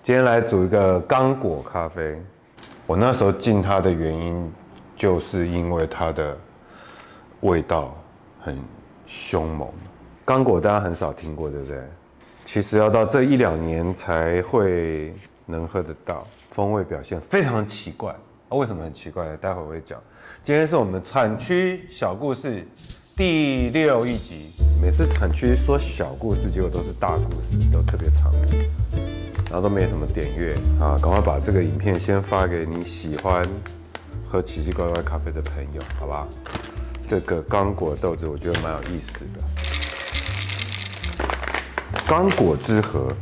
今天来煮一个刚果咖啡。我那时候进它的原因，就是因为它的味道很凶猛。刚果大家很少听过，对不对？其实要到这1、2年才会能喝得到，风味表现非常奇怪。为什么很奇怪呢？待会我会讲。今天是我们产区小故事第6集。每次产区说小故事，结果都是大故事，都特别长，然后都没什么点阅啊！赶快把这个影片先发给你喜欢喝奇奇怪怪咖啡的朋友，好吧？这个刚果豆子我觉得蛮有意思的。刚果之河，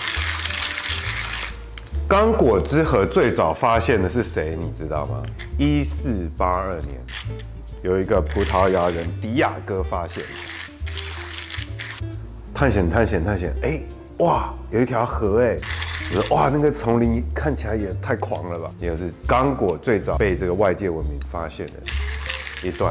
刚果之河最早发现的是谁？你知道吗？1482年，有一个葡萄牙人迪亚哥发现。探险，哎，哇，有一条河哎，我说哇，那个丛林看起来也太狂了吧！也是刚果最早被这个外界文明发现的一段。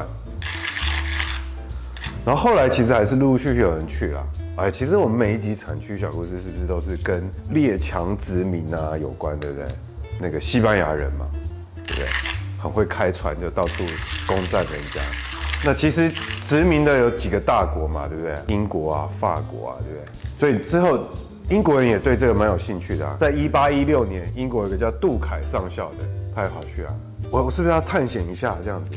然后后来其实还是陆陆续续有人去啦。哎，其实我们每一集产区小故事是不是都是跟列强殖民啊有关，对不对？那个西班牙人嘛，对不对？很会开船，就到处攻占人家。那其实殖民的有几个大国嘛，对不对？英国啊、法国啊，对不对？所以之后英国人也对这个蛮有兴趣的啊。在1816年，英国有一个叫杜凯上校的，他也跑去啊。我是不是要探险一下这样子？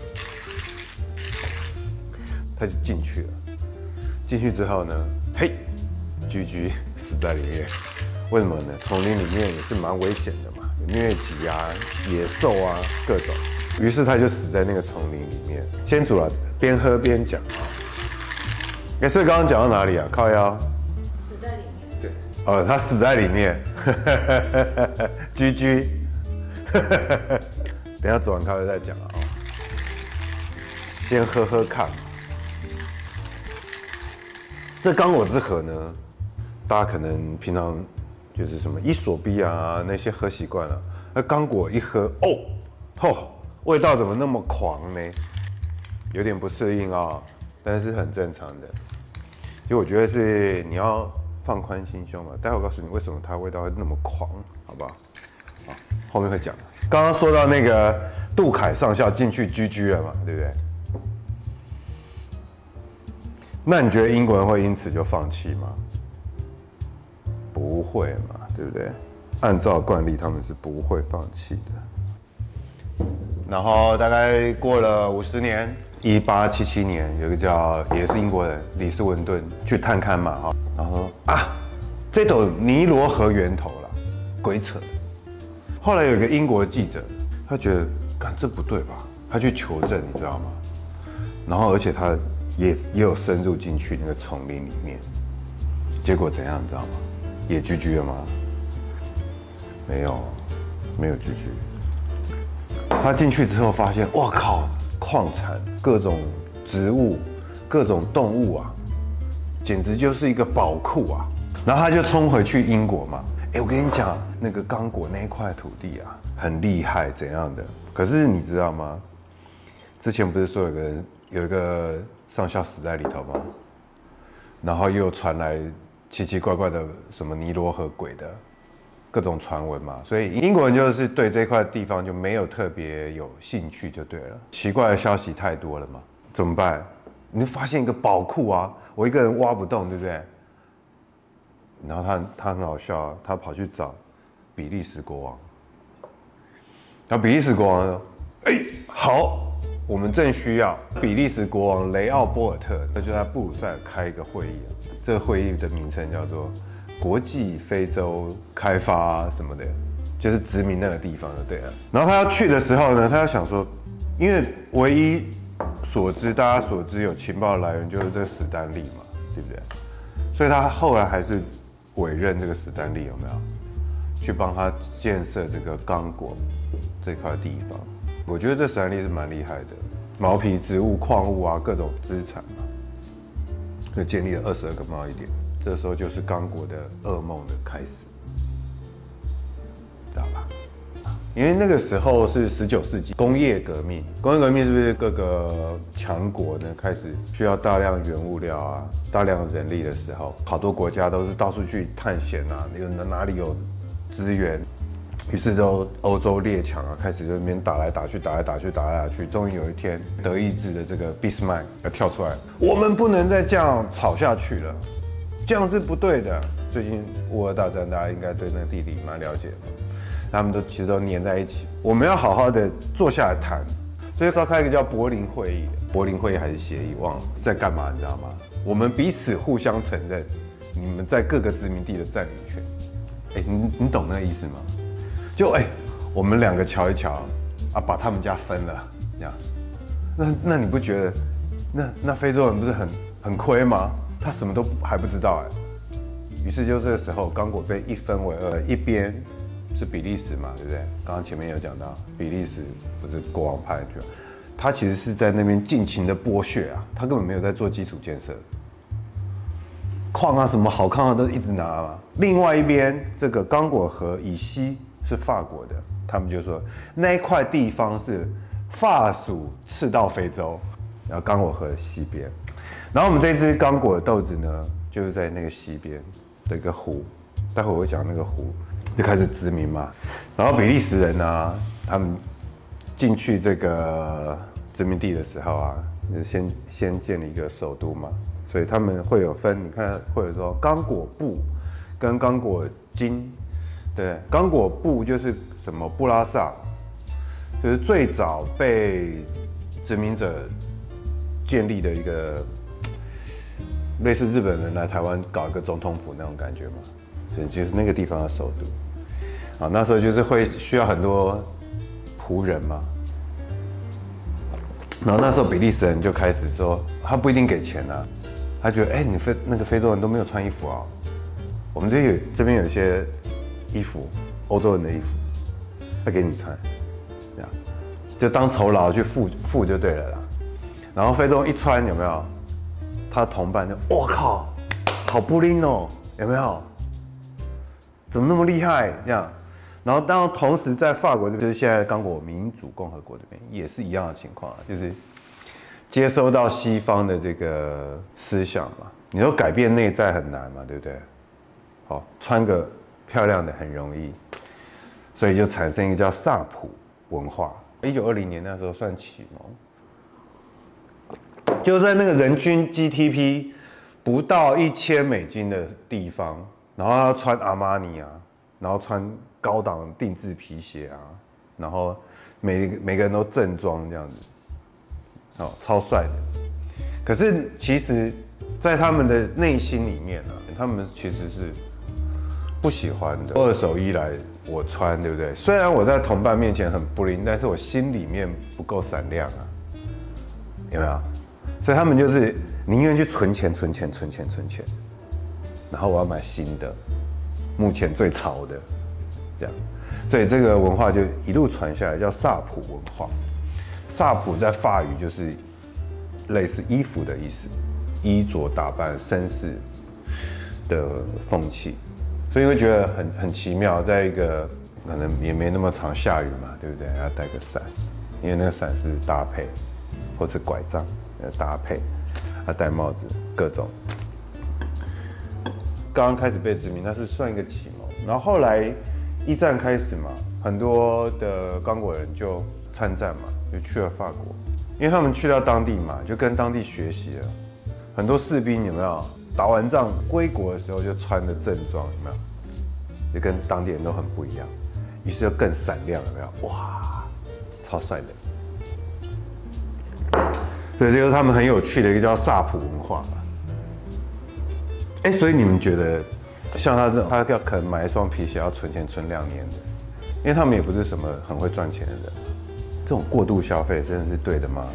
他就进去了。进去之后呢，嘿，GG 死在里面。为什么呢？丛林里面也是蛮危险的嘛，有疟疾啊、野兽啊各种。于是他就死在那个丛林里面。先煮了，边喝边讲啊。哎，所以刚刚讲到哪里啊？靠腰。 死在里面。 对。哦，他死在里面。GG。等一下煮完咖啡再讲啊。先喝喝看。这刚果之河呢，大家可能平常就是什么伊索比亚啊那些喝习惯了，那刚果一喝，味道怎么那么狂呢？有点不适应啊，但是很正常的。其实我觉得是你要放宽心胸嘛。待会我告诉你为什么它味道会那么狂，好不好？好，后面会讲。刚刚说到那个杜凯上校进去GG了嘛，对不对？那你觉得英国人会因此就放弃吗？不会嘛，对不对？按照惯例，他们是不会放弃的。然后大概过了50年，1877年，有一个叫也是英国人李斯文顿去探勘嘛，哈，然后说啊，这斗尼罗河源头啦，鬼扯。后来有一个英国记者，他觉得，干这不对吧？他去求证，你知道吗？然后而且他也有深入进去那个丛林里面，结果怎样，你知道吗？也GG了吗？没有GG。他进去之后发现，哇靠，矿产、各种植物、各种动物啊，简直就是一个宝库啊！然后他就冲回去英国嘛。哎，我跟你讲，那个刚果那一块土地啊，很厉害，怎样的？可是你知道吗？之前不是说有一个上校死在里头吗？然后又传来奇奇怪怪的什么尼罗河鬼的各种传闻嘛，所以英国人就是对这块地方就没有特别有兴趣就对了。奇怪的消息太多了嘛，怎么办？你就发现一个宝库啊，我一个人挖不动，对不对？然后他很好笑啊，他跑去找比利时国王，然后比利时国王说：“哎，好。”我们正需要比利时国王雷奥波尔特，那就在布鲁塞尔开一个会议。这个会议的名称叫做国际非洲开发什么的，就是殖民那个地方就对了。然后他要去的时候呢，他要想说，因为唯一大家所知有情报的来源就是这个史丹利嘛，对不对？所以他后来还是委任这个史丹利有没有去帮他建设这个刚果这块地方。我觉得这史丹利是蛮厉害的，毛皮植物、矿物啊，各种资产嘛，就建立了22个贸易点。这时候就是刚果的噩梦的开始，知道吧？因为那个时候是19世纪工业革命，工业革命是不是各个强国呢开始需要大量原物料啊、大量人力的时候，好多国家都是到处去探险啊，哪里有资源，于是都欧洲列强啊开始在那边打来打去，终于有一天，德意志的这个俾斯麦要跳出来，我们不能再这样吵下去了，这样是不对的。最近乌俄大战，大家应该对那个地理蛮了解的，他们其实都黏在一起。我们要好好的坐下来谈，所以召开一个叫柏林会议，柏林会议还是协议，忘了在干嘛，你知道吗？我们彼此互相承认你们在各个殖民地的占领权。你懂那个意思吗？就我们两个瞧一瞧啊，把他们家分了，这样，那你不觉得那非洲人不是很亏吗？他什么都还不知道于是就这个时候，刚果被一分为二，一边是比利时嘛，对不对？刚刚前面有讲到，比利时不是国王派去，他其实是在那边尽情的剥削啊，他根本没有在做基础建设，矿啊什么好康的都一直拿嘛。另外一边，这个刚果河以西是法国的，他们就说那一块地方是法属赤道非洲，然后刚果河的西边，然后我们这支刚果的豆子呢，就是在那个西边的一个湖，待会我会讲那个湖，就开始殖民嘛。然后比利时人啊，他们进去这个殖民地的时候啊，先建立一个首都嘛，所以他们会有分，你看会有说刚果布跟刚果金，对，刚果布就是什么布拉萨，就是最早被殖民者建立的一个。类似日本人来台湾搞一个总统府那种感觉嘛，所以就是那个地方的首都。那时候就是会需要很多仆人嘛。然后那时候比利时人就开始说，他不一定给钱啊，他觉得你那个非洲人都没有穿衣服啊，我们这边有一些衣服，欧洲人的衣服，要给你穿，这样就当酬劳去付就对了啦。然后非洲人一穿有没有？他的同伴就我靠，好布灵哦，有没有？怎么那么厉害？这样，然后当然同时在法国，就是现在刚果民主共和国这边也是一样的情况，就是接收到西方的这个思想嘛。你说改变内在很难嘛，对不对？好，穿个漂亮的很容易，所以就产生一个叫萨普文化。1920年那时候算启蒙。就在那个人均 GDP 不到$1000的地方，然后要穿阿玛尼啊，然后穿高档定制皮鞋啊，然后每个人都正装这样子，超帅的。可是其实，在他们的内心里面啊，他们其实是不喜欢的。二手衣来我穿，对不对？虽然我在同伴面前很不灵，但是我心里面不够闪亮啊，有没有？所以他们就是宁愿去存钱，然后我要买新的，目前最潮的，这样。所以这个文化就一路传下来，叫萨普文化。萨普在法语就是类似衣服的意思，衣着打扮、绅士的风气。所以会觉得很奇妙，在一个可能也没那么常下雨嘛，对不对？要带个伞，因为那个伞是搭配，或者拐杖。搭配，戴帽子，各种。刚刚开始被殖民，那是算一个启蒙。然后后来一战开始嘛，很多的刚果人就参战嘛，就去了法国，因为他们去到当地嘛，就跟当地学习了。很多士兵有没有打完仗归国的时候就穿的正装，有没有？就跟当地人都很不一样，于是就更闪亮，有没有？哇，超帅的。所以这个是他们很有趣的一个叫萨普文化吧。所以你们觉得像他这种，他可能买一双皮鞋要存钱存2年的，因为他们也不是什么很会赚钱的人，这种过度消费真的是对的吗？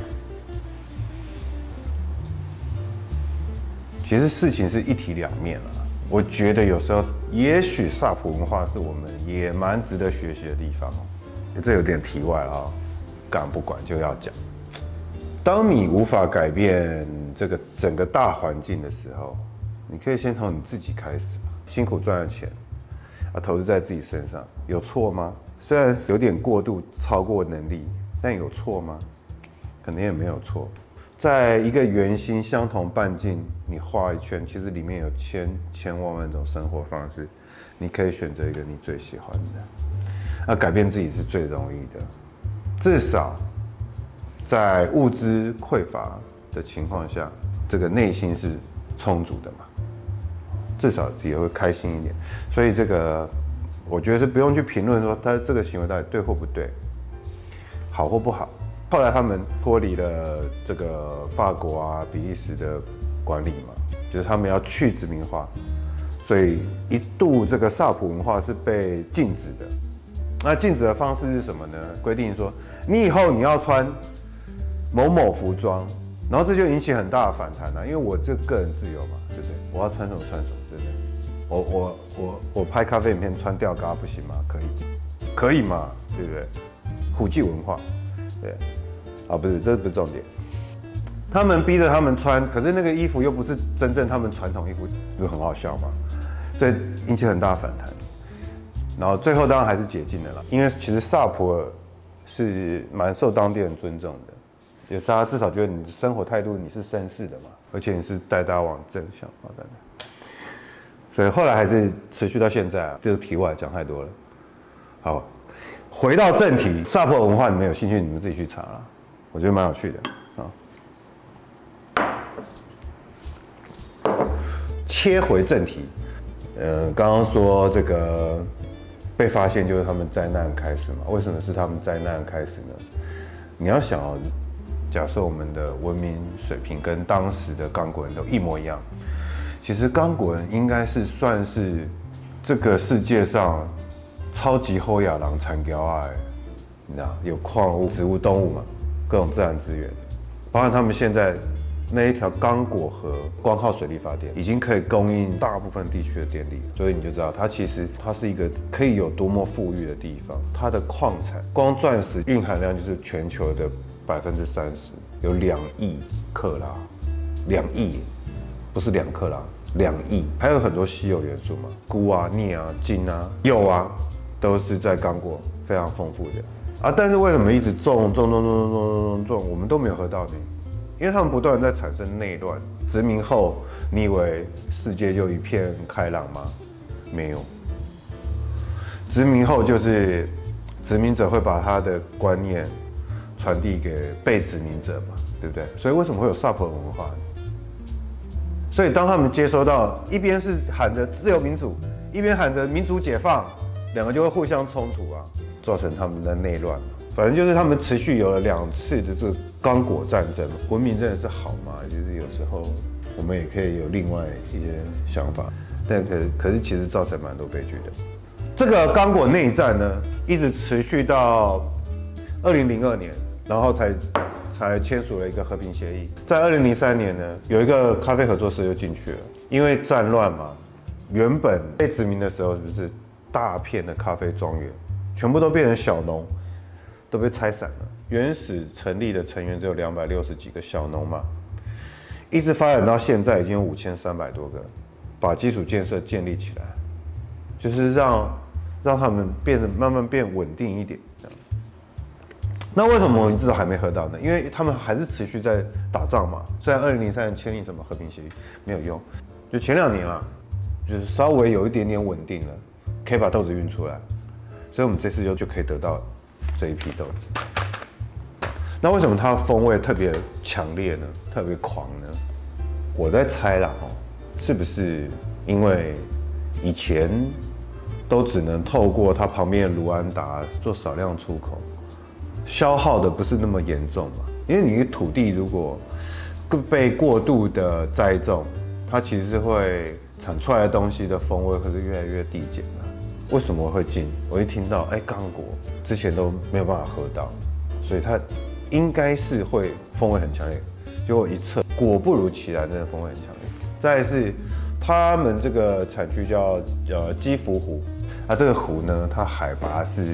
其实事情是一体两面啦。我觉得有时候也许萨普文化是我们也蛮值得学习的地方。这有点题外啊，干不管就要讲。当你无法改变这个整个大环境的时候，你可以先从你自己开始嘛，辛苦赚的钱，投资在自己身上，有错吗？虽然有点过度超过能力，但有错吗？可能也没有错。在一个圆心相同半径，你画一圈，其实里面有千万种生活方式， 你可以选择一个你最喜欢的。那改变自己是最容易的，至少在物资匮乏的情况下，这个内心是充足的嘛，至少自己会开心一点。所以这个我觉得是不用去评论说他这个行为到底对或不对，好或不好。后来他们脱离了这个法国啊、比利时的管理嘛，就是他们要去殖民化，所以一度这个萨普文化是被禁止的。那禁止的方式是什么呢？规定说你以后你要穿某某服装，然后这就引起很大的反弹了，因为我这个人自由嘛，对不对？我要穿什么穿什么，对不对？我拍咖啡影片穿吊嘎不行吗？可以嘛，对不对？虎记文化，对。啊，不是，这不是重点。他们逼着他们穿，可是那个衣服又不是真正他们传统衣服，不是很好笑吗？所以引起很大反弹。然后最后当然还是解禁了啦，因为其实萨普尔是蛮受当地人尊重的，就大家至少觉得你的生活态度你是绅士的嘛，而且你是带大家往正向发展的。所以后来还是持续到现在啊。这个题外讲太多了。好，回到正题，萨普尔文化你们有兴趣，你们自己去查啦。我觉得蛮有趣的啊。切回正题，刚刚说这个被发现就是他们灾难开始嘛？为什么是他们灾难开始呢？你要想哦，假设我们的文明水平跟当时的刚果人都一模一样，其实刚果人应该是算是这个世界上超级后亚狼产胶啊，你知道有矿物、植物、动物嘛？各种自然资源，包含他们现在那一条刚果河光靠水力发电，已经可以供应大部分地区的电力，所以你就知道它其实它是一个可以有多么富裕的地方。它的矿产，光钻石蕴含量就是全球的30%，有2亿克拉，2亿，不是2克拉，2亿。还有很多稀有元素嘛，钴啊、镍啊、金啊、铀啊，都是在刚果非常丰富的。啊！但是为什么一直种，我们都没有喝到呢？因为他们不断在产生内乱。殖民后，你以为世界就一片开朗吗？没有。殖民后就是殖民者会把他的观念传递给被殖民者嘛，对不对？所以为什么会有萨普尔文化？所以当他们接收到一边是喊着自由民主，一边喊着民主解放，两个就会互相冲突啊。造成他们的内乱，反正就是他们持续有了2次的这个刚果战争。文明真的是好吗？就是有时候我们也可以有另外一些想法，但可是其实造成蛮多悲剧的。这个刚果内战呢，一直持续到2002年，然后才签署了一个和平协议。在2003年呢，有一个咖啡合作社就进去了，因为战乱嘛，原本被殖民的时候是不是大片的咖啡庄园？全部都变成小农，都被拆散了。原始成立的成员只有260几个小农嘛，一直发展到现在已经有5300多个，把基础建设建立起来，就是让他们变得慢慢变稳定一点。那为什么我们至少还没喝到呢？因为他们还是持续在打仗嘛。虽然2003年签订什么和平协议没有用，就前2年啊，就是稍微有一点点稳定了，可以把豆子运出来。所以我们这次就可以得到这一批豆子。那为什么它风味特别强烈呢？特别狂呢？我在猜啦，是不是因为以前都只能透过它旁边的卢安达做少量出口，消耗的不是那么严重嘛？因为你的土地如果被过度的栽种，它其实是会产出来的东西的风味会是越来越递减的。为什么会进？我一听到刚果之前都没有办法喝到，所以它应该是会风味很强烈。结果一测，果不如其然，真的风味很强烈。再来是他们这个产区叫基福湖，这个湖呢，它海拔是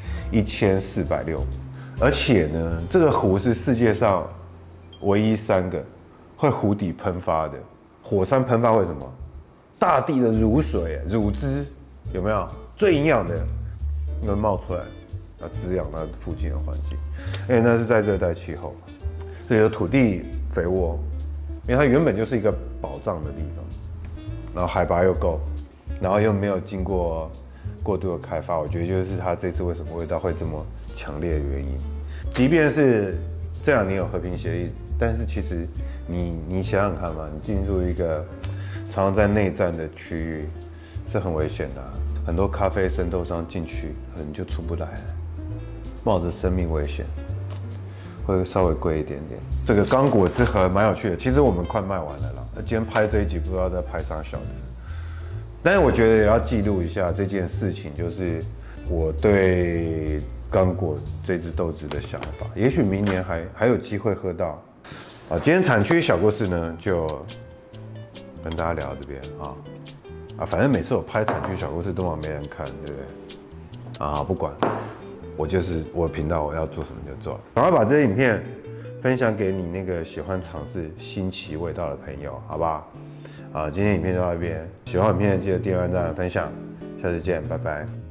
1460，而且呢，这个湖是世界上唯一3个会湖底喷发的火山喷发。为什么？大地的乳水、乳汁有没有？最营养的能冒出来，要滋养它附近的环境。那是在热带气候，所以有土地肥沃，因为它原本就是一个宝藏的地方，然后海拔又够， 然后又没有经过过度的开发，我觉得就是它这次为什么味道会这么强烈的原因。即便是这2年有和平协议，但是其实你想想看嘛，你进入一个常常在内战的区域是很危险的很多咖啡渗透商进去可能就出不来了，冒着生命危险。会稍微贵一点点。这个刚果之盒蛮有趣的，其实我们快卖完了啦。今天拍这一集不知道在拍啥小的，但是我觉得也要记录一下这件事情，就是我对刚果这支豆子的想法。也许明年还有机会喝到。啊，今天产区小故事呢，就跟大家聊到这边啊，反正每次我拍产区小故事都没人看，对不对？啊，不管。我就是我的频道，我要做什么就做。赶快把这些影片分享给你那个喜欢尝试新奇味道的朋友，好不好？今天影片就到这边，喜欢影片记得订阅、按赞、分享，下次见，拜拜。